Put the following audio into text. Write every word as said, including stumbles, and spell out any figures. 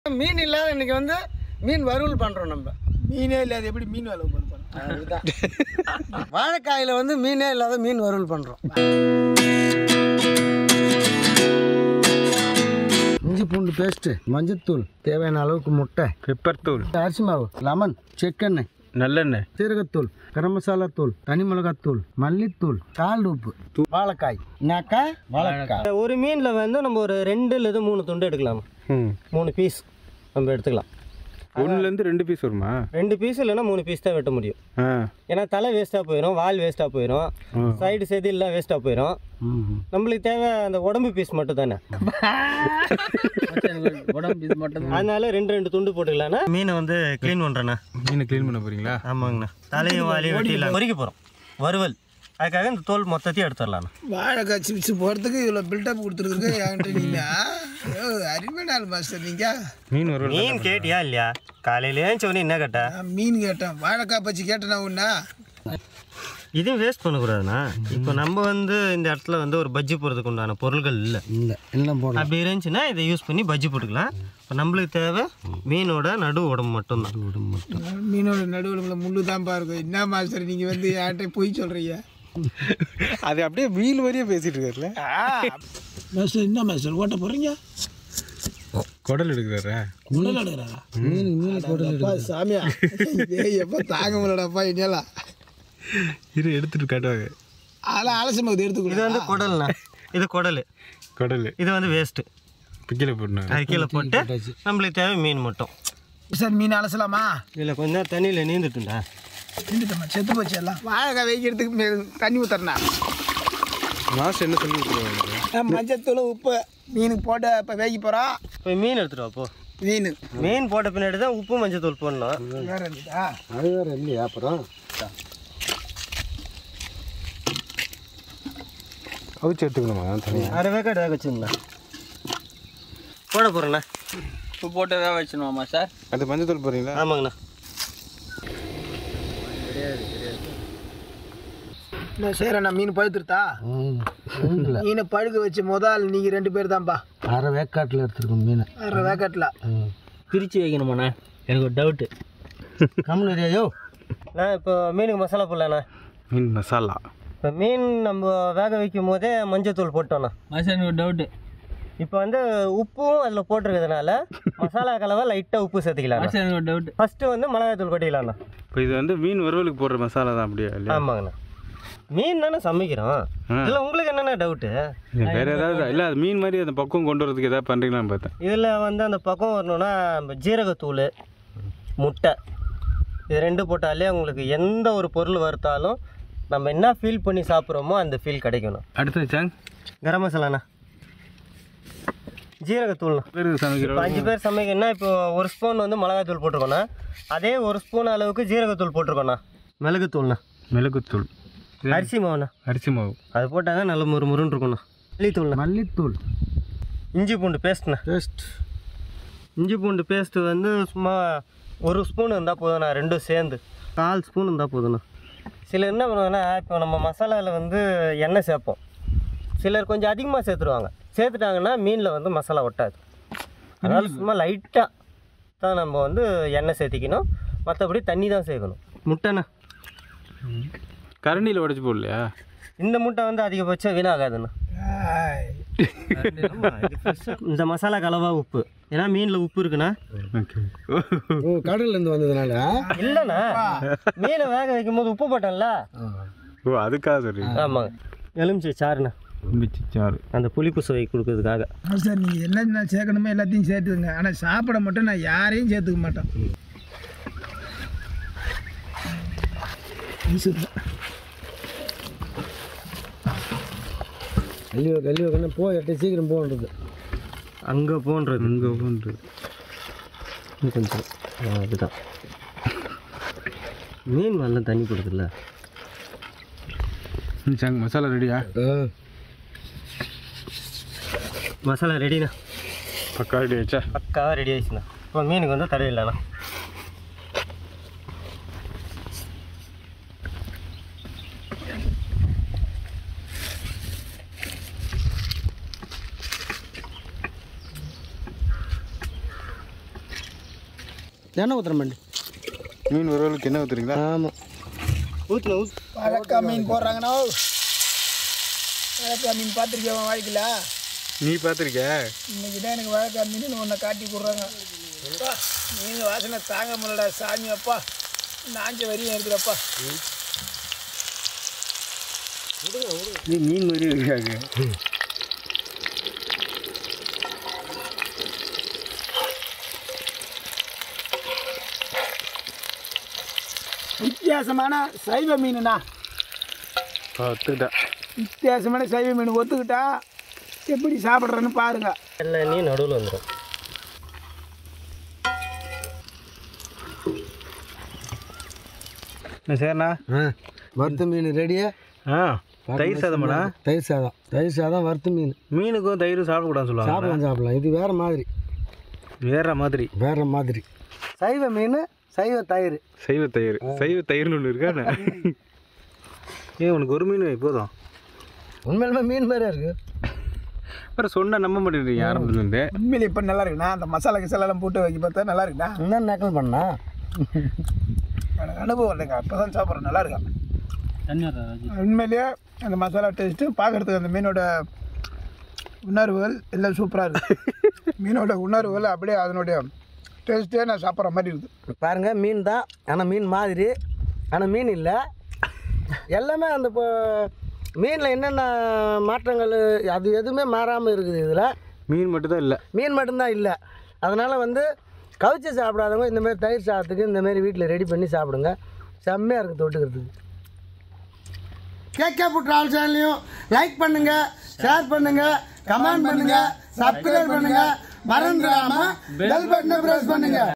மீன் இல்லாத இன்னைக்கு வந்து மீன் வறுவல் பண்ணுறோம். நம்ம மீனே இல்லாத எப்படி மீன் வறுவல் பண்ணுறோம்? அதுதான் வாழைக்காயில் வந்து மீனே இல்லாத மீன் வறுவல் பண்ணுறோம். இஞ்சி பூண்டு பேஸ்ட்டு, மஞ்சத்தூள், தேவையான அளவுக்கு முட்டை, பெப்பர் தூள், அரிசி மாவு, லெமன், செக்கெண்ணெய், நல்லெண்ணெய், சீரகத்தூள், கரம் மசாலா தூள், தனி மிளகாத்தூள், மல்லித்தூள், கால் உப்பு, வாழைக்காய். என்னக்கா வாழைக்காய் ஒரு மீனில் வந்து நம்ம ஒரு ரெண்டு இல்லை மூணு துண்டு எடுக்கலாம். மூணு பீஸ் நம்ம எடுத்துக்கலாம். ஒன்றுலேருந்து ரெண்டு பீஸ் வருமா? ரெண்டு பீஸ் இல்லைன்னா மூணு பீஸ் தான் வெட்ட முடியும். ஏன்னா தலை வேஸ்ட்டாக போயிடும், வால் வேஸ்ட்டாக போயிடும், சைடு செதில்லாம் வேஸ்ட்டாக போயிடும். நம்மளுக்கு தேவை அந்த உடம்பு பீஸ் மட்டும் தானே. உடம்பு பீஸ் மட்டும். அதனால ரெண்டு ரெண்டு துண்டு போட்டுக்கலாம்னா மீனை வந்து க்ளீன் பண்ணுறேண்ணா. மீனை க்ளீன் பண்ண போகிறீங்களா? ஆமாங்கண்ணா. தலையும் வாலையும் வெட்டிடலாம். பொறிக்க போகிறோம் வறுவல். அதுக்காக இந்த தோல் மொத்தத்தையும் எடுத்துடலாம். வாழைக்காய் சிப்ஸ் போகிறதுக்கு இவ்வளோ பில்டப் கொடுத்துருக்கு என்கிட்ட. நீங்கள் அருமை நாள் மாஸ்டர். நீங்கள் மீன் வறுவல் மீன் கேட்டியா இல்லையா? காலையிலே சொன்னி என்ன கேட்டா? மீன் கேட்டேன், வாழைக்காய் பச்சி கேட்டேனா ஒன்றா. இதுவும் வேஸ்ட் பண்ணக்கூடாதுண்ணா. இப்போ நம்ம வந்து இந்த இடத்துல வந்து ஒரு பஜ்ஜி போடுறதுக்கு உண்டான பொருள்கள் இல்லை இல்லை எல்லாம் போடலாம். அப்படி இருந்துச்சுன்னா இதை யூஸ் பண்ணி பஜ்ஜி போட்டுக்கலாம். இப்போ நம்மளுக்கு தேவை மீனோட நடு உடம்பு மட்டும்தான். உடம்பு மட்டும் மீனோட நடுவில் முள்ளு தான் பாருங்க. என்ன மாஸ்டர் நீங்கள் வந்து என்கிட்ட போய் சொல்கிறீங்க? அது அப்படியே மீன் வரையே பேசிட்டு இருக்காருல்ல மாஸ்டர். என்ன மாஸ்டர் ஓட்ட போகிறீங்க? குடல் எடுக்கிறாரா? குடல் எடுக்கிறாரா? மீன் மீன் குடல் சாமியா எப்போ தாங்க முடியலடாப்பா என்னலாம். இது எடுத்துட்டு காட்டுவாங்க. அதெல்லாம் அலசி போகுது எடுத்துக்கணும். இது வந்து குடல்ண்ணா. இது குடல். குடல் இது வந்து வேஸ்ட்டு. இப்போ கீழே போடணும். அது கீழே போட்டு நம்மளுக்கு தேவை மீன் மட்டும். சார் மீன் அலசலாமா? இதில் கொஞ்ச நேரம் தண்ணியில் நீந்துட்டுண்டா. நீந்துட்டோம்மா, செத்து போச்சு எல்லாம். வாழைக்காய் வைக்கிறதுக்கு தண்ணி ஊற்றுறேண்ணா. மாஸ்டர் என்ன சொல்லி கொடுத்துருவாங்க? மஞ்சத்தூள் உப்பு மீனுக்கு போட்டு இப்போ வேகி போகிறோம். இப்போ மீன் எடுத்துகிட்டு வாப்போ. மீன் மீன் போட்ட பின்னாடி தான் உப்பு மஞ்சத்தூள் போடணும். வேறு இருந்துதா? அது வேறு இல்லையா? அப்புறம் அவிச்சு எடுத்துக்கணுமா தனியாக? அரை வேக்காடு வேக வச்சுருந்தா போட போகிறேண்ணா. உப்பு போட்டு வேக வச்சுணுமாம்மா சார்? அது மஞ்சத்தூள் போடுறீங்களா? ஆமாங்கண்ணா. என்ன செய்கிறேண்ணா? மீன் பழுத்துருத்தா? மீனை பழுக்க வச்சு முதல் நீங்கள் ரெண்டு பேர் தான்ப்பா. அரை வேக்காட்டில் எடுத்துருக்கோம் மீனை. அரை வேக்காட்டில் பிரித்து வைக்கணுமாண்ணா? எனக்கு ஒரு டவுட்டு. கம்முன்னு நிறையோ நான் இப்போ மீனுக்கு மசாலா போடலாண்ணா. மீன் மசாலா. இப்போ மீன் நம்ம வேக வைக்கும் போதே மஞ்சத்தூள் போட்டோண்ணா. மாஸ்டர் ஒரு டவுட்டு. இப்போ வந்து உப்பும் அதில் போட்டிருக்கிறதுனால மசாலா கலவை லைட்டாக உப்பு சேர்த்துக்கலாம். மாஸ்டர் ஒரு டவுட்டு. ஃபஸ்ட்டு வந்து மிளகாய்த்தூள் கொட்டிக்கலாம்ண்ணா. இப்போ இது வந்து மீன் வறுவலுக்கு போடுற மசாலா தான் அப்படியா? இல்லையா? ஆமாங்கண்ணா. மீன் தானே சமைக்கிறோம். இல்லை உங்களுக்கு என்னென்ன டவுட்டு? வேற ஏதாவது இல்லை, அது மீன் மாதிரி அந்த பக்கம் கொண்டு வரதுக்கு ஏதாவது பண்ணுறீங்களான்னு பார்த்தேன். இதில் வந்து அந்த பக்கம் வரணுன்னா ஜீரகத்தூள், முட்டை, இது ரெண்டு போட்டாலே உங்களுக்கு எந்த ஒரு பொருள் வறுத்தாலும் நம்ம என்ன ஃபீல் பண்ணி சாப்பிட்றோமோ அந்த ஃபீல் கிடைக்கணும். அடுத்தது சாங் கரம் மசாலாண்ணா, ஜீரகத்தூள்ண்ணா. பேருக்கு சமைக்கிறோம். இப்போ அஞ்சு பேர் சமைக்கணும்னா இப்போ ஒரு ஸ்பூன் வந்து மிளகாத்தூள் போட்டிருக்கோண்ணா. அதே ஒரு ஸ்பூன் அளவுக்கு ஜீரகத்தூள் போட்டிருக்கோண்ணா. மிளகுத்தூள்ண்ணா, மிளகுத்தூள், அரிசி மாவுண்ணா. அரிசி மாவு அது போட்டால் தான் நல்ல முறு முருன்னு இருக்குண்ணா. மல்லித்தூள்ண்ணா, மல்லித்தூள், இஞ்சி பூண்டு பேஸ்ட்ண்ணா. பேஸ்ட். இஞ்சி பூண்டு பேஸ்ட்டு வந்து சும்மா ஒரு ஸ்பூன் இருந்தால் போதும்ண்ணா. ரெண்டும் சேர்ந்து கால் ஸ்பூன் இருந்தால் போதும்ண்ணா. சிலர் என்ன பண்ணுவாங்கன்னா, இப்போ நம்ம மசாலாவில் வந்து எண்ணெய் சேர்ப்போம். சிலர் கொஞ்சம் அதிகமாக சேர்த்துருவாங்க. சேர்த்துட்டாங்கன்னா மீனில் வந்து மசாலா ஒட்டாது. அதனால் சும்மா லைட்டாக தான் நம்ம வந்து எண்ணெய் சேர்த்திக்கணும். மற்றபடி தண்ணி தான் சேர்க்கணும். முட்டைண்ணா, கரண்டியில் உடச்சி போடலையா? இந்த முட்டை வந்து அதிகபட்சம் வீணாகாதுண்ணா. இந்த மசாலா கலவா உப்பு, ஏன்னா மீனில் உப்பு இருக்குண்ணா. ஓ கடல்லேருந்து வந்ததுனால இல்லைண்ணா, மீனை வேக வைக்கும் போது உப்பு போட்டோம்ல. ஓ அதுக்காக சொல்றீங்க? ஆமாங்க. எலுமிச்சை சாறுண்ணா, எலுமிச்சை சாறு அந்த புளிப்பு சுவை கொடுக்கறதுக்காக. சார் நீங்கள் என்ன சேர்க்கணுமோ எல்லாத்தையும் சேர்த்துக்குங்க. ஆனால் சாப்பிட மட்டும் நான் யாரையும் சேர்த்துக்க மாட்டேன். கல்வி கல்வி வைக்கணும். போ எட்ட சீக்கிரம் போன்றது. அங்கே போன்றது இங்கே போன்றது கொஞ்சம் அதுதான். மீன் நல்லா தண்ணி கொடுக்குதுல்ல. சாங் மசாலா ரெடியா? மசாலா ரெடிண்ணா. பக்கா ரெடி ஆச்சா? பக்கா ரெடி ஆயிடுச்சுண்ணா. இப்போ மீனுக்கு வந்து தடவிடலாண்ணா. எண்ணெய் ஊற்றுற மாண்டி. மீன் வறுவலுக்கு என்ன ஊற்றுறீங்களா? ஆமாம் ஊற்றுல ஊற்று. வாழைக்காய் மீன் போடுறாங்கண்ணா. வாழைக்காய் மீன் பார்த்துருக்கேன் வாழ்க்கையில். நீ பார்த்துருக்க? இன்னைக்கு தான் எனக்கு வாழைக்காய் மீன் ஒன்றை காட்டி கொடுறாங்க. மீன் வாசனை தாங்க முடியலடா சாமி. அப்பா நாஞ்ச வரியும் இருக்குறப்பா. நீ மீன் மாதிரி இருக்காங்க. வித்தியாசமான சைவ மீனுண்ணா. ஒத்துக்கிட்டா. வித்தியாசமான சைவ மீன் ஒத்துக்கிட்டா எப்படி சாப்பிட்றேன்னு பாருங்க. எல்லாம் நீ நடுவில் வந்துடும். சரிண்ணா. ஆ வறுத்த மீன் ரெடியா? ஆ தயிர் சாதமாண்ணா? தயிர் சாதம். தயிர் சாதம் வறுத்த மீன். மீனுக்கும் தயிரும் சாப்பிடக்கூடாதுன்னு சொல்லுவாங்க. சாப்பிடலாம் சாப்பிடலாம். இது வேறு மாதிரி. வேற மாதிரி வேறு மாதிரி. சைவ மீன் சைவ தயிர். சைவ தயிர். சைவ தயிர்னு ஒன்று இருக்காண்ணே. ஏன் உனக்கு ஒரு மீன் போதும்? உண்மையிலுமே மீன் மாதிரியா இருக்குது. அப்புறம் சொன்னால் நம்ப மாட்டேங்கிறீங்க ஆரம்பத்துலேருந்து. உண்மையில இப்போ நல்லா இருக்குண்ணா. அந்த மசாலா கிசாலாம் போட்டு வைக்க பார்த்தா நல்லா இருக்குண்ணா. என்ன நக்கல் பண்ணா? எனக்கு அனுபவம் இல்லைங்க. அப்போ தான் சாப்பிட்றேன். நல்லா இருக்கா உண்மையிலேயே. அந்த மசாலா டேஸ்ட்டு பார்க்குறதுக்கு அந்த மீனோட உணர்வுகள் எல்லாம் சூப்பராக இருக்குது. மீனோட உணர்வுகள் அப்படியே அதனுடைய டேஸ்ட்டே நான் சாப்பிட்ற மாதிரி இருக்குது. பாருங்கள் மீன் தான். ஆனால் மீன் மாதிரி. ஆனால் மீன் இல்லை. எல்லாமே அந்த இப்போ மீனில் என்னென்ன மாற்றங்கள் அது எதுவுமே மாறாமல் இருக்குது. இதில் மீன் மட்டும்தான் இல்லை. மீன் மட்டும்தான் இல்லை. அதனால் வந்து கவிச்சு சாப்பிடாதவங்க இந்தமாரி தயிர் சாதத்துக்கு இந்தமாரி வீட்டில் ரெடி பண்ணி சாப்பிடுங்க. செம்மையாக இருக்குது தொட்டுக்கிறதுக்கு. கேகே ஃபுட் டிராவல் சேனலையும் லைக் பண்ணுங்கள், ஷேர் பண்ணுங்கள், கமெண்ட் பண்ணுங்கள், சப்ஸ்கிரைப் பண்ணுங்கள். மறந்துடாமல் பெல் பட்டனை ப்ரெஸ் பண்ணுங்கள்.